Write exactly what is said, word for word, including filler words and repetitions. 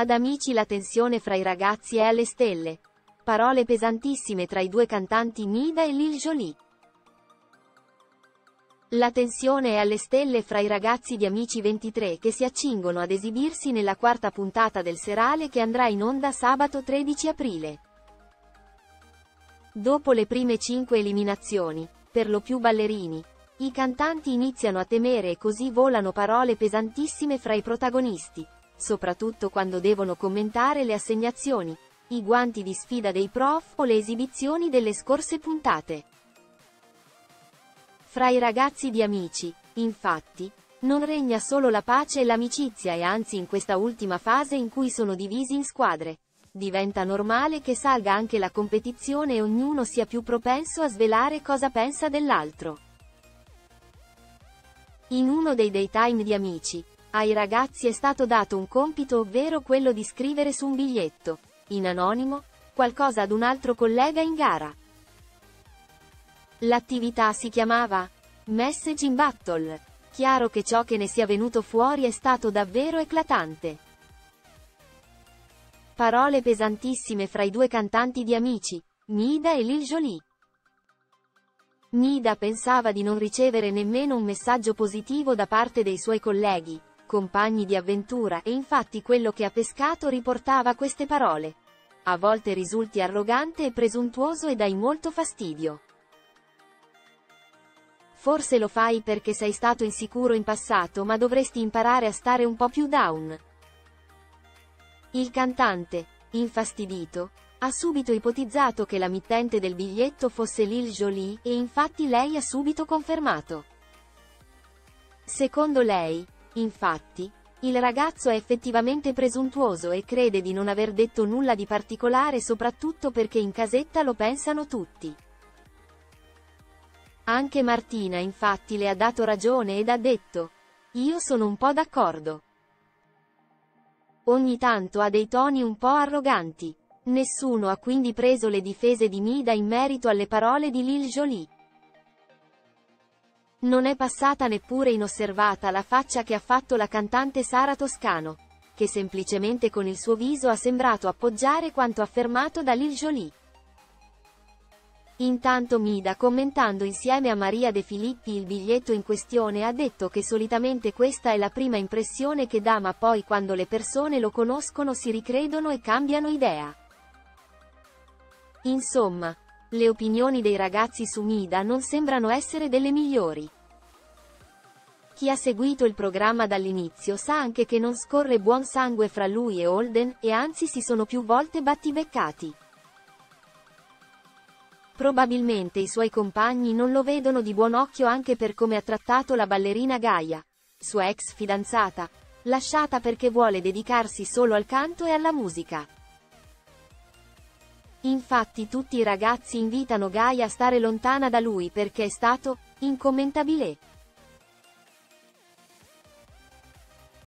Ad Amici la tensione fra i ragazzi è alle stelle. Parole pesantissime tra i due cantanti Mida e Lil Jolie. La tensione è alle stelle fra i ragazzi di Amici ventitré che si accingono ad esibirsi nella quarta puntata del serale che andrà in onda sabato tredici aprile. Dopo le prime cinque eliminazioni, per lo più ballerini, i cantanti iniziano a temere e così volano parole pesantissime fra i protagonisti, soprattutto quando devono commentare le assegnazioni, i guanti di sfida dei prof o le esibizioni delle scorse puntate. Fra i ragazzi di Amici, infatti, non regna solo la pace e l'amicizia e anzi in questa ultima fase in cui sono divisi in squadre, diventa normale che salga anche la competizione e ognuno sia più propenso a svelare cosa pensa dell'altro. In uno dei daytime di Amici, ai ragazzi è stato dato un compito, ovvero quello di scrivere su un biglietto, in anonimo, qualcosa ad un altro collega in gara. L'attività si chiamava Message in Battle. Chiaro che ciò che ne sia venuto fuori è stato davvero eclatante. Parole pesantissime fra i due cantanti di Amici, Mida e Lil Jolie. Mida pensava di non ricevere nemmeno un messaggio positivo da parte dei suoi colleghi, compagni di avventura, e infatti quello che ha pescato riportava queste parole. A volte risulti arrogante e presuntuoso e dai molto fastidio. Forse lo fai perché sei stato insicuro in passato, ma dovresti imparare a stare un po' più down. Il cantante, infastidito, ha subito ipotizzato che la mittente del biglietto fosse Lil Jolie, e infatti lei ha subito confermato. Secondo lei, infatti, il ragazzo è effettivamente presuntuoso e crede di non aver detto nulla di particolare, soprattutto perché in casetta lo pensano tutti. Anche Martina infatti le ha dato ragione ed ha detto: "Io sono un po' d'accordo. Ogni tanto ha dei toni un po' arroganti." Nessuno ha quindi preso le difese di Mida in merito alle parole di Lil Jolie. Non è passata neppure inosservata la faccia che ha fatto la cantante Sara Toscano, che semplicemente con il suo viso ha sembrato appoggiare quanto affermato da Lil Jolie. Intanto Mida, commentando insieme a Maria De Filippi il biglietto in questione, ha detto che solitamente questa è la prima impressione che dà, ma poi quando le persone lo conoscono si ricredono e cambiano idea. Insomma, le opinioni dei ragazzi su Mida non sembrano essere delle migliori. Chi ha seguito il programma dall'inizio sa anche che non scorre buon sangue fra lui e Holden, e anzi si sono più volte battibeccati. Probabilmente i suoi compagni non lo vedono di buon occhio anche per come ha trattato la ballerina Gaia, sua ex fidanzata, lasciata perché vuole dedicarsi solo al canto e alla musica. Infatti tutti i ragazzi invitano Gaia a stare lontana da lui perché è stato incommentabile.